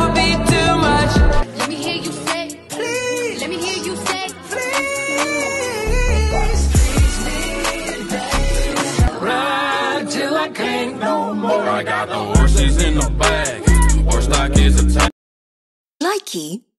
would be too much. Let me hear you say, please. Let me hear you say, please. Ride till I can't no more. I got the horses in the bag. Horse stock is a Likey